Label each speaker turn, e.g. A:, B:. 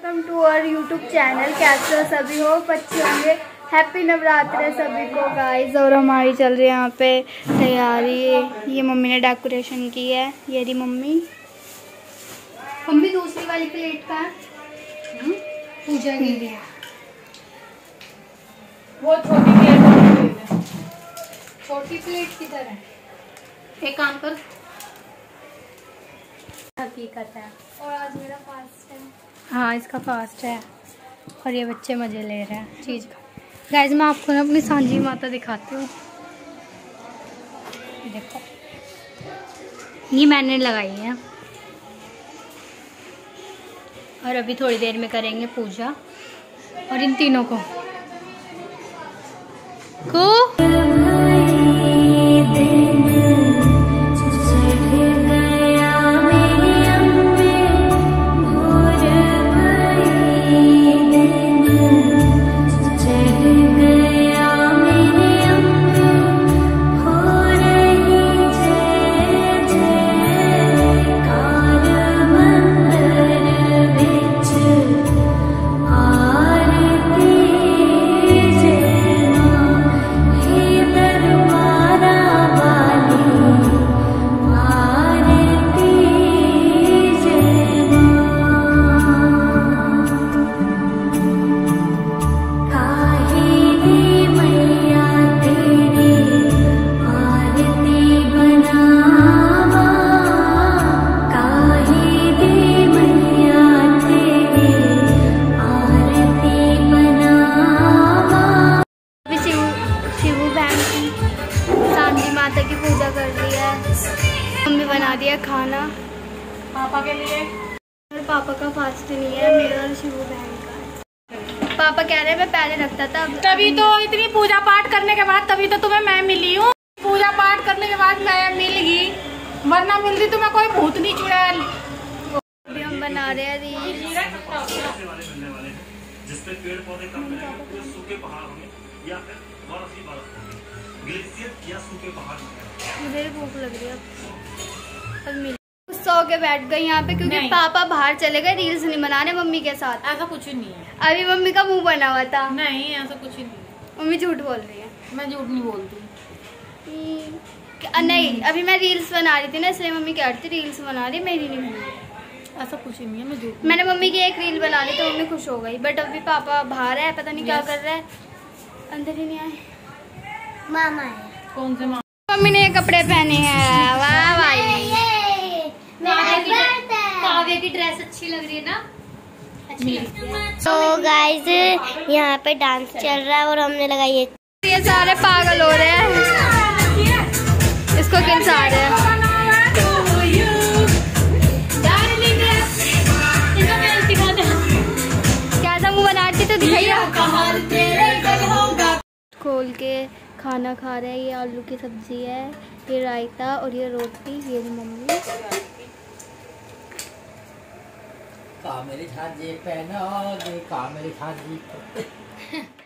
A: Welcome to our YouTube channel. कैसे हो सभी? हो अच्छे होंगे। हैप्पी नवरात्र सभी को गाइस। और हमारी चल रही है यहाँ पे तैयारी। ये मम्मी ने डेकोरेशन की है। ये रही मम्मी। मम्मी दूसरी वाली प्लेट का पूजा के लिए
B: वो छोटी प्लेट है।
A: छोटी प्लेट किधर है?
B: एक काम कर,
A: हकीकत है। और आज मेरा फास्ट है।
B: हाँ इसका फास्ट है और ये बच्चे मजे ले रहे हैं चीज़ का। गाइस मैं आपको ना अपनी सांझी माता दिखाती हूँ। देखो ये मैंने लगाई है और अभी थोड़ी देर में करेंगे पूजा। और इन तीनों को माता की पूजा कर रही है। मम्मी बना दिया खाना पापा के लिए। और पापा का फास्ट नहीं है, मेरा और शिवू बहन का। पापा कह रहे हैं मैं पहले रखता था।
C: तभी तो इतनी पूजा पाठ करने के बाद तभी तो तुम्हें मैं मिली हूँ। पूजा पाठ करने के बाद मैं मिल गई, वरना मिलती तुम्हें कोई भूत नहीं चुड़ैल।
A: अभी हम बना रहे हैं रील।
D: जिसपे पेड़ पौधे कम रहेंगे, सूखे पहाड़ होंगे या फिर बर्फ ही बर्फ होगी, ग्लेशियर या सूखे पहाड़ होंगे।
A: मुझे भी भूख लग रही है अब मिल। सो के बैठ गई यहाँ पे क्योंकि पापा बाहर चले गए रील्स नहीं बनाने मम्मी के साथ।
C: ऐसा कुछ नहीं है।
A: अभी मम्मी का मुंह बना हुआ था।
C: नहीं ऐसा कुछ नहीं।
A: मम्मी झूठ बोल रही है।
C: मैं झूठ नहीं बोलती।
A: नहीं अभी मैं रील्स बना रही थी ना, इसलिए मम्मी कह रही थी रील्स बना रही, मेरी नहीं बनी।
C: ऐसा कुछ नहीं है, मैं झूठ।
A: मैंने मम्मी की एक रील बना ली तो मम्मी खुश हो गई। बट अभी पापा बाहर है, पता नहीं क्या कर रहा है, अंदर ही नहीं आए। मामा है।
C: कौन से मामा?
A: मम्मी ने ये कपड़े पहने हैं। वाह भाई
B: काव्य की ड्रेस अच्छी लग रही है ना? अच्छी लगती है।
E: तो गाइस यहाँ पे डांस चल रहा है और हमने लगाई है।
A: ये सारे पागल हो रहे हैं, इसको किल आ रहे हैं। कैसा मुँह बनाती तो दिखाइए। खोल के खाना खा रहे हैं। ये आलू की सब्जी है, ये रायता और ये रोटी। ये मम्मी
F: कामेरी झाजी पहनोगे, कामेरी झाजी